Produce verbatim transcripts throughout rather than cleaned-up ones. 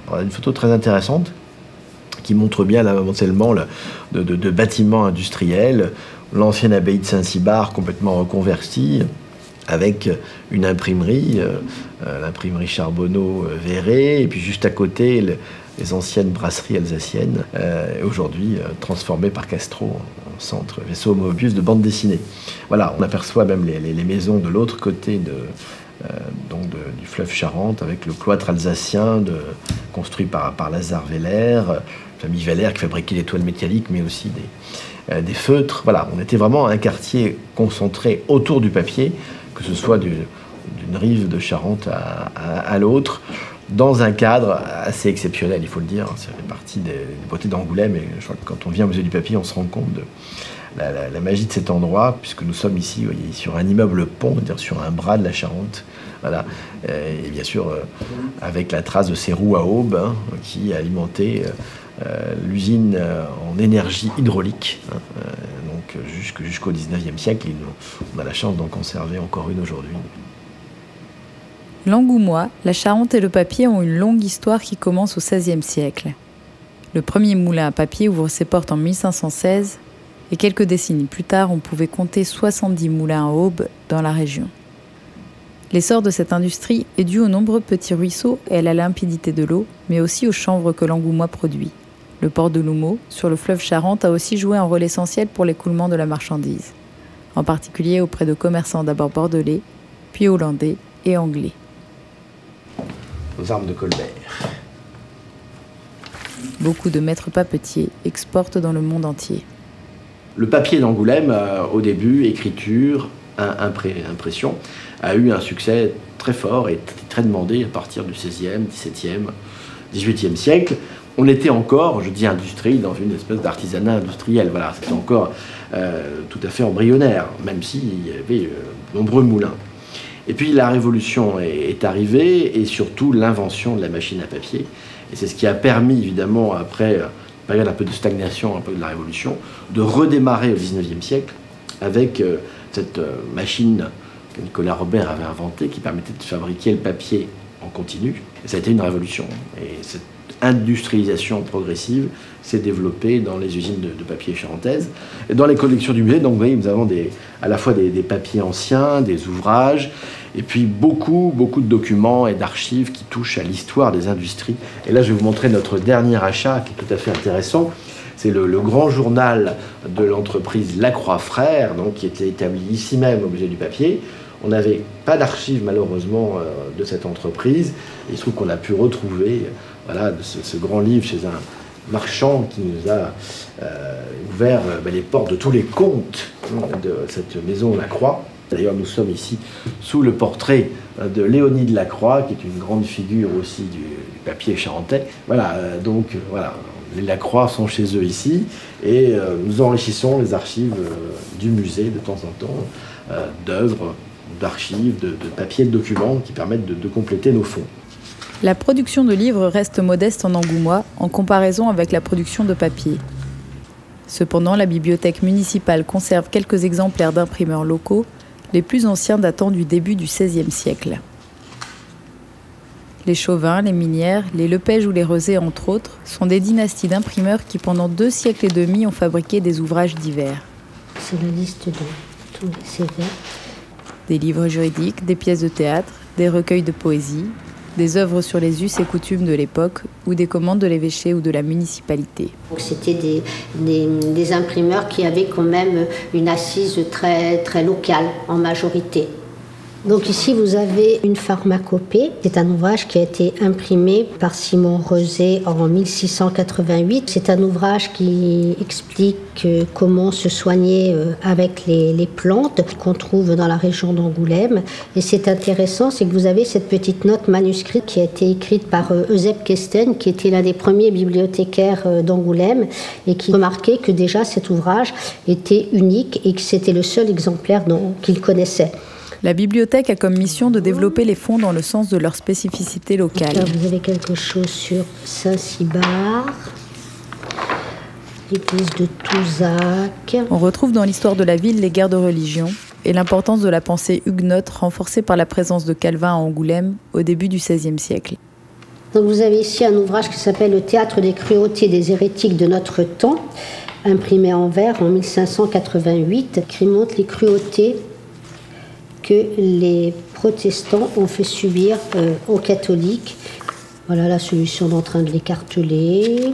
On a une photo très intéressante qui montre bien l'amoncellement de, de, de bâtiments industriels, l'ancienne abbaye de Saint-Cybard complètement reconvertie, avec une imprimerie, euh, l'imprimerie Charbonneau-Véret, et puis juste à côté, le, les anciennes brasseries alsaciennes, euh, aujourd'hui euh, transformées par Castro en centre vaisseau Moebius de bande dessinée. Voilà, on aperçoit même les, les, les maisons de l'autre côté de, euh, donc de, du fleuve Charente, avec le cloître alsacien de, construit par, par Lazare Weller, famille Weller qui fabriquait des toiles métalliques, mais aussi des, euh, des feutres. Voilà, on était vraiment un quartier concentré autour du papier, que ce soit du, d'une rive de Charente à, à, à l'autre, dans un cadre assez exceptionnel, il faut le dire. Ça fait partie des, des beautés d'Angoulême, et je crois que quand on vient au musée du papier, on se rend compte de la, la, la magie de cet endroit, puisque nous sommes ici, vous voyez, sur un immeuble pont, c'est-à-dire sur un bras de la Charente. Voilà. Et bien sûr, euh, avec la trace de ces roues à aubes, hein, qui alimentaient euh, l'usine euh, en énergie hydraulique, hein, euh, donc jusqu', jusqu'au dix-neuvième siècle. Et nous, on a la chance d'en conserver encore une aujourd'hui. L'Angoumois, la Charente et le papier ont une longue histoire qui commence au seizième siècle. Le premier moulin à papier ouvre ses portes en mille cinq cent seize et quelques décennies plus tard, on pouvait compter soixante-dix moulins à aubes dans la région. L'essor de cette industrie est dû aux nombreux petits ruisseaux et à la limpidité de l'eau, mais aussi au chanvre que l'Angoumois produit. Le port de L'Houmeau, sur le fleuve Charente, a aussi joué un rôle essentiel pour l'écoulement de la marchandise, en particulier auprès de commerçants d'abord bordelais, puis hollandais et anglais. Aux armes de Colbert. Beaucoup de maîtres papetiers exportent dans le monde entier. Le papier d'Angoulême, euh, au début, écriture, impré impression, a eu un succès très fort et très demandé à partir du seizième, dix-septième, dix-huitième siècle. On était encore, je dis industrie, dans une espèce d'artisanat industriel. Voilà, c'était encore euh, tout à fait embryonnaire, même s'il y avait euh, de nombreux moulins. Et puis la révolution est, est arrivée, et surtout l'invention de la machine à papier. Et c'est ce qui a permis, évidemment, après une période un peu de stagnation, un peu de la révolution, de redémarrer au dix-neuvième siècle avec euh, cette euh, machine que Nicolas Robert avait inventée, qui permettait de fabriquer le papier en continu. Et ça a été une révolution. Et cette industrialisation progressive s'est développée dans les usines de, de papier charentaises. Et dans les collections du musée, donc, vous voyez, nous avons des, à la fois des, des papiers anciens, des ouvrages, et puis beaucoup, beaucoup de documents et d'archives qui touchent à l'histoire des industries. Et là, je vais vous montrer notre dernier achat, qui est tout à fait intéressant. C'est le, le grand journal de l'entreprise Lacroix Frères, donc, qui était établi ici même au musée du papier. On n'avait pas d'archives, malheureusement, euh, de cette entreprise. Et il se trouve qu'on a pu retrouver euh, voilà, ce, ce grand livre chez un marchand qui nous a euh, ouvert euh, ben, les portes de tous les comptes de cette maison Lacroix. D'ailleurs, nous sommes ici sous le portrait de Léonide Lacroix, qui est une grande figure aussi du, du papier charentais. Voilà, euh, donc euh, voilà, les Lacroix sont chez eux ici, et euh, nous enrichissons les archives euh, du musée de temps en temps euh, d'œuvres, d'archives, de, de papiers, de documents qui permettent de, de compléter nos fonds. La production de livres reste modeste en Angoumois en comparaison avec la production de papier. Cependant, la bibliothèque municipale conserve quelques exemplaires d'imprimeurs locaux, les plus anciens datant du début du seizième siècle. Les Chauvin, les Minières, les Lepège ou les Rezé, entre autres, sont des dynasties d'imprimeurs qui, pendant deux siècles et demi, ont fabriqué des ouvrages divers. C'est la liste de tous les C V. Des livres juridiques, des pièces de théâtre, des recueils de poésie, des œuvres sur les us et coutumes de l'époque ou des commandes de l'évêché ou de la municipalité. C'était des, des, des imprimeurs qui avaient quand même une assise très, très locale en majorité. Donc ici vous avez une pharmacopée. C'est un ouvrage qui a été imprimé par Simon Rezé en mille six cent quatre-vingt-huit. C'est un ouvrage qui explique comment se soigner avec les, les plantes qu'on trouve dans la région d'Angoulême. Et c'est intéressant, c'est que vous avez cette petite note manuscrite qui a été écrite par Eusèbe Kesten, qui était l'un des premiers bibliothécaires d'Angoulême, et qui remarquait que déjà cet ouvrage était unique et que c'était le seul exemplaire qu'il connaissait. La bibliothèque a comme mission de développer les fonds dans le sens de leur spécificité locale. Là, vous avez quelque chose sur Saint-Cybard, l'église de Touzac. On retrouve dans l'histoire de la ville les guerres de religion et l'importance de la pensée huguenote renforcée par la présence de Calvin à Angoulême au début du seizième siècle. Donc vous avez ici un ouvrage qui s'appelle « Le théâtre des cruautés des hérétiques de notre temps », imprimé en verre en mille cinq cent quatre-vingt-huit, qui montre les cruautés que les protestants ont fait subir euh, aux catholiques. Voilà la solution en train de l'écarteler.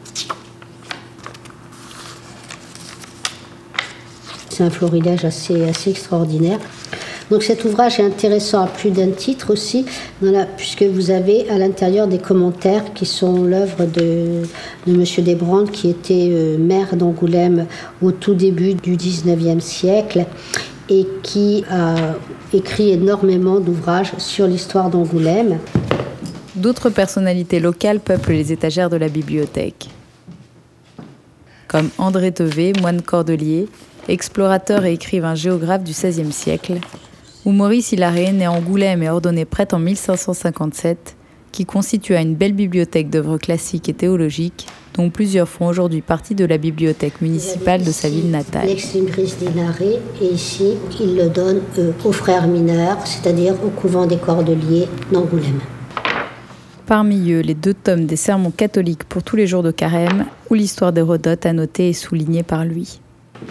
C'est un florilège assez, assez extraordinaire. Donc cet ouvrage est intéressant à plus d'un titre aussi, dans la, puisque vous avez à l'intérieur des commentaires qui sont l'œuvre de, de M. Desbrandes, qui était euh, maire d'Angoulême au tout début du dix-neuvième siècle et qui a écrit énormément d'ouvrages sur l'histoire d'Angoulême. D'autres personnalités locales peuplent les étagères de la bibliothèque, comme André Tevet, moine cordelier, explorateur et écrivain géographe du seizième siècle, ou Maurice Hilaré, né à Angoulême et ordonné prêtre en mille cinq cent cinquante-sept, qui constitua une belle bibliothèque d'œuvres classiques et théologiques, dont plusieurs font aujourd'hui partie de la bibliothèque municipale de sa ville natale. L'ex-libris d'Hilaré, et ici, il le donne euh, aux frères mineurs, c'est-à-dire au couvent des Cordeliers d'Angoulême. Parmi eux, les deux tomes des sermons catholiques pour tous les jours de carême, ou l'histoire d'Hérodote annotée et soulignée par lui.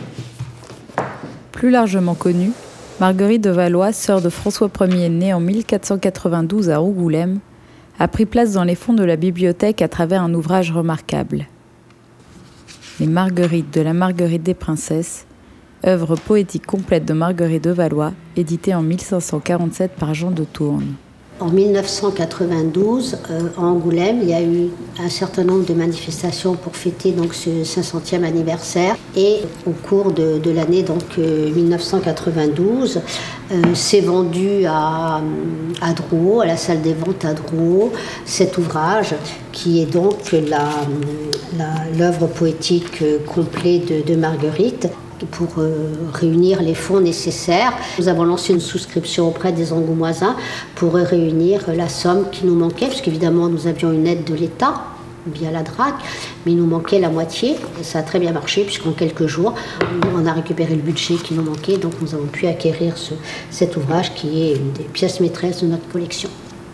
Plus largement connue, Marguerite de Valois, sœur de François Ier, née en mille quatre cent quatre-vingt-douze à Angoulême, a pris place dans les fonds de la bibliothèque à travers un ouvrage remarquable. Les Marguerites de la Marguerite des Princesses, œuvre poétique complète de Marguerite de Valois, éditée en mille cinq cent quarante-sept par Jean de Tourne. En mille neuf cent quatre-vingt-douze, euh, à Angoulême, il y a eu un certain nombre de manifestations pour fêter donc, ce cinq centième anniversaire. Et au cours de, de l'année donc, euh, mille neuf cent quatre-vingt-douze, euh, s'est vendu à, à Drouot, à la salle des ventes à Drouot, cet ouvrage qui est donc l'œuvre poétique euh, complète de, de Marguerite. Pour euh, réunir les fonds nécessaires. Nous avons lancé une souscription auprès des Angoumoisins pour réunir la somme qui nous manquait, puisqu'évidemment nous avions une aide de l'État via la D R A C, mais il nous manquait la moitié. Et ça a très bien marché, puisqu'en quelques jours, on a récupéré le budget qui nous manquait, donc nous avons pu acquérir ce, cet ouvrage qui est une des pièces maîtresses de notre collection.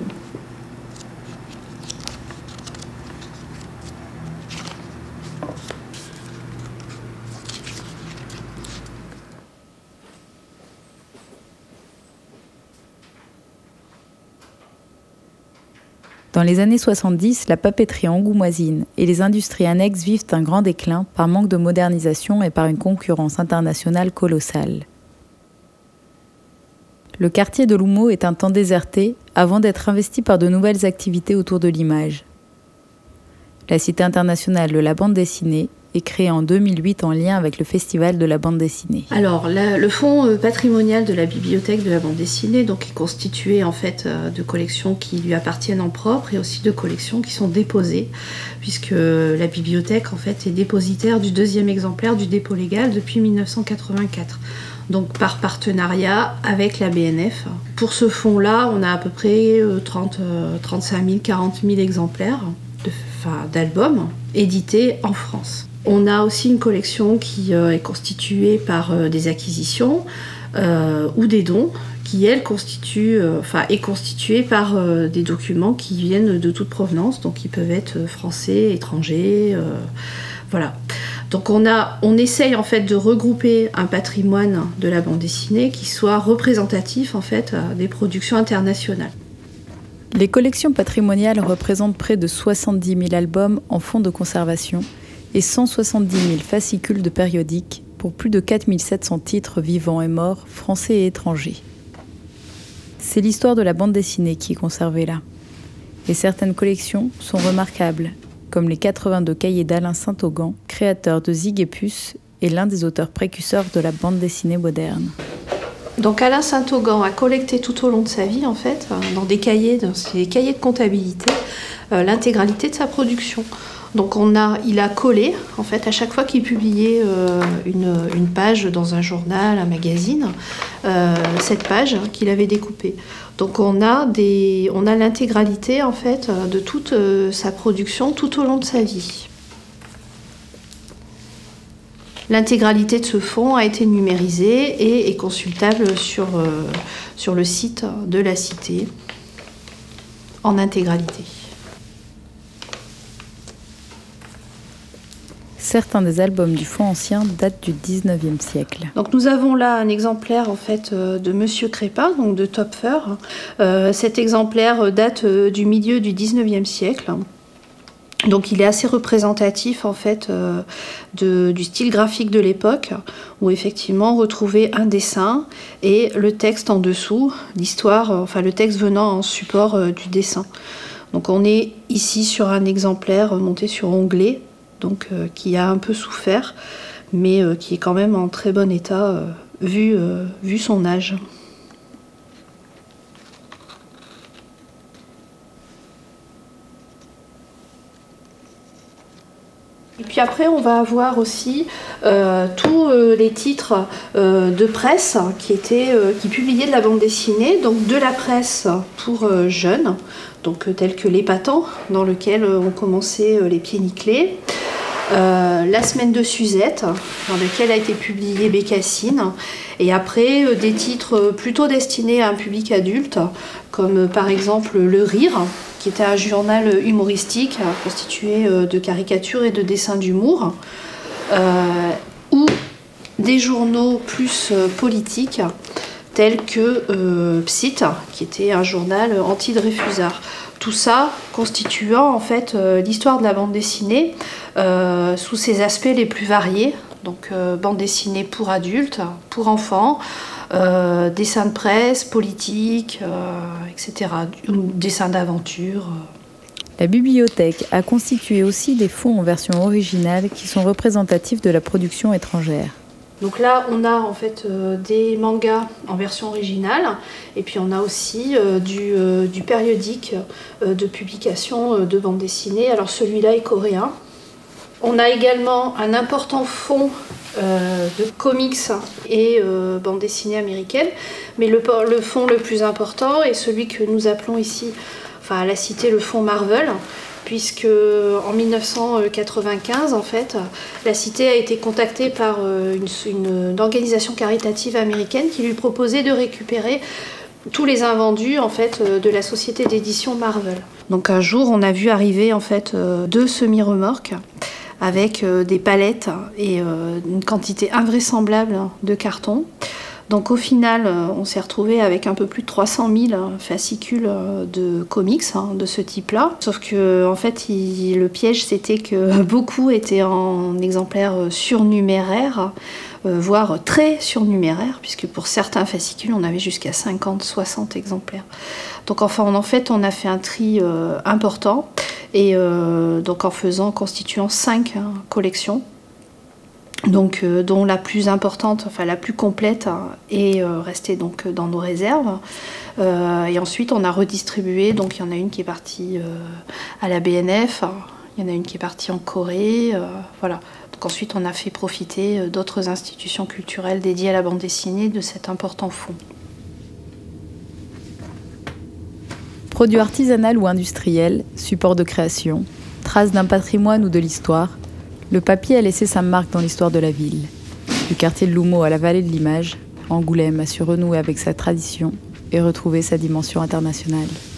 Dans les années soixante-dix, la papeterie angoumoisine et les industries annexes vivent un grand déclin par manque de modernisation et par une concurrence internationale colossale. Le quartier de L'Houmeau est un temps déserté avant d'être investi par de nouvelles activités autour de l'image. La Cité internationale de la bande dessinée est créée en deux mille huit en lien avec le Festival de la bande dessinée. Alors, la, le fonds patrimonial de la bibliothèque de la bande dessinée donc, est constitué en fait de collections qui lui appartiennent en propre et aussi de collections qui sont déposées, puisque la bibliothèque en fait est dépositaire du deuxième exemplaire du dépôt légal depuis mille neuf cent quatre-vingt-quatre. Donc par partenariat avec la B N F. Pour ce fonds-là, on a à peu près trente, trente-cinq mille, quarante mille exemplaires de, enfin, d'albums édités en France. On a aussi une collection qui euh, est constituée par euh, des acquisitions euh, ou des dons, qui elle constitue, euh, enfin, est constituée par euh, des documents qui viennent de toute provenance, donc qui peuvent être français, étrangers, euh, voilà. Donc on a, on essaye en fait de regrouper un patrimoine de la bande dessinée qui soit représentatif en fait des productions internationales. Les collections patrimoniales représentent près de soixante-dix mille albums en fonds de conservation et cent soixante-dix mille fascicules de périodiques pour plus de quatre mille sept cents titres vivants et morts, français et étrangers. C'est l'histoire de la bande dessinée qui est conservée là. Et certaines collections sont remarquables, comme les quatre-vingt-deux cahiers d'Alain Saint-Augan, créateur de Zig et Puce et l'un des auteurs précurseurs de la bande dessinée moderne. Donc Alain Saint-Augan a collecté tout au long de sa vie, en fait, dans des cahiers, dans ses cahiers de comptabilité, euh, l'intégralité de sa production. Donc on a, il a collé, en fait, à chaque fois qu'il publiait euh, une, une page dans un journal, un magazine, euh, cette page qu'il avait découpée. Donc on a, des, on a l'intégralité, en fait, de toute euh, sa production tout au long de sa vie. L'intégralité de ce fonds a été numérisée et est consultable sur, euh, sur le site de la Cité en intégralité. certains des albums du Fonds ancien datent du dix-neuvième siècle. Donc nous avons là un exemplaire en fait de Monsieur Crépin, donc de Töpfer. Euh, cet exemplaire date du milieu du dix-neuvième siècle. Donc il est assez représentatif en fait euh, de, du style graphique de l'époque, où effectivement on retrouvait un dessin et le texte en dessous, l'histoire, enfin le texte venant en support euh, du dessin. Donc on est ici sur un exemplaire monté sur onglet, donc euh, qui a un peu souffert, mais euh, qui est quand même en très bon état euh, vu, euh, vu son âge. Et puis après, on va avoir aussi euh, tous euh, les titres euh, de presse qui, étaient, euh, qui publiaient de la bande dessinée, donc de la presse pour euh, jeunes, donc euh, tels que l'Épatant, dans lequel euh, ont commencé euh, les Pieds nickelés, euh, La Semaine de Suzette, dans lequel a été publié Bécassine, et après euh, des titres plutôt destinés à un public adulte, comme euh, par exemple Le Rire, qui était un journal humoristique constitué de caricatures et de dessins d'humour, euh, ou des journaux plus politiques tels que euh, Psite, qui était un journal anti-Dreyfusard. Tout ça constituant en fait euh, l'histoire de la bande dessinée euh, sous ses aspects les plus variés, donc euh, bande dessinée pour adultes, pour enfants, Euh, dessins de presse, politique, euh, et cetera. Dessins d'aventure. La bibliothèque a constitué aussi des fonds en version originale qui sont représentatifs de la production étrangère. Donc là, on a en fait euh, des mangas en version originale, et puis on a aussi euh, du, euh, du périodique euh, de publication euh, de bande dessinée. Alors celui-là est coréen. On a également un important fonds euh, de comics et euh, bande dessinée américaine, mais le, le fonds le plus important est celui que nous appelons ici, enfin à la cité, le fonds Marvel, puisque en mille neuf cent quatre-vingt-quinze, en fait, la cité a été contactée par une, une, une organisation caritative américaine qui lui proposait de récupérer tous les invendus en fait de la société d'édition Marvel. Donc un jour, on a vu arriver en fait deux semi-remorques avec euh, des palettes et euh, une quantité invraisemblable de carton. Donc au final, euh, on s'est retrouvé avec un peu plus de trois cent mille fascicules de comics hein, de ce type-là. Sauf que en fait, il, le piège, c'était que beaucoup étaient en exemplaires surnuméraires, euh, voire très surnuméraires, puisque pour certains fascicules, on avait jusqu'à cinquante, soixante exemplaires. Donc enfin, en fait, on a fait un tri euh, important. Et euh, donc en faisant, constituant cinq hein, collections, donc, euh, dont la plus importante, enfin la plus complète, hein, est euh, restée donc, dans nos réserves. Euh, et ensuite, on a redistribué, donc il y en a une qui est partie euh, à la B N F, il y en a une qui est partie en Corée, euh, voilà. Donc ensuite, on a fait profiter d'autres institutions culturelles dédiées à la bande dessinée de cet important fonds. Produit artisanal ou industriel, support de création, trace d'un patrimoine ou de l'histoire, le papier a laissé sa marque dans l'histoire de la ville. Du quartier de L'Houmeau à la vallée de l'Image, Angoulême a su renouer avec sa tradition et retrouver sa dimension internationale.